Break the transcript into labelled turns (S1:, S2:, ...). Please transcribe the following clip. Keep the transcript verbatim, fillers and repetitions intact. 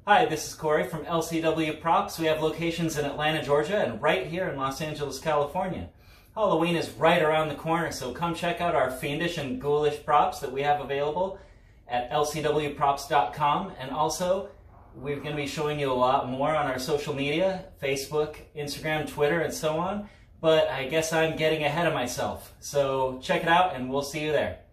S1: Hi, this is Corey from L C W Props. We have locations in Atlanta, Georgia, and right here in Los Angeles, California. Halloween is right around the corner, so come check out our fiendish and ghoulish props that we have available at L C W props dot com. And also, we're going to be showing you a lot more on our social media, Facebook, Instagram, Twitter, and so on. But I guess I'm getting ahead of myself. So check it out, and we'll see you there.